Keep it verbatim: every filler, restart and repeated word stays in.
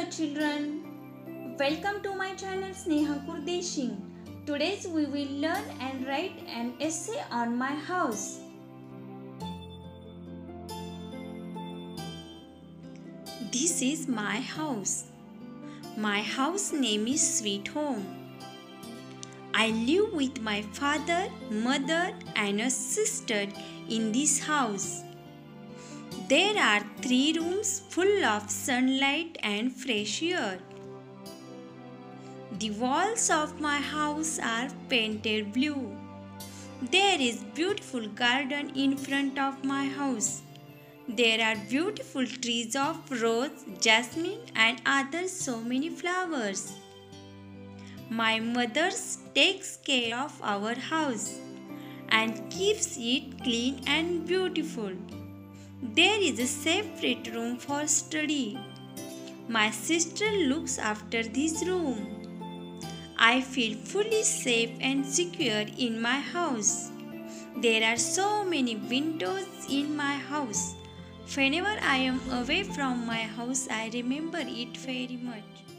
children, welcome to my channel Sneha Kurdeshing. Today we will learn and write an essay on my house. This is my house. My house name is Sweet Home. I live with my father, mother and a sister in this house. There are three rooms full of sunlight and fresh air. The walls of my house are painted blue. There is beautiful garden in front of my house. There are beautiful trees of rose, jasmine and other so many flowers. My mother takes care of our house and keeps it clean and beautiful. There is a separate room for study. My sister looks after this room. I feel fully safe and secure in my house. There are so many windows in my house. Whenever I am away from my house, I remember it very much.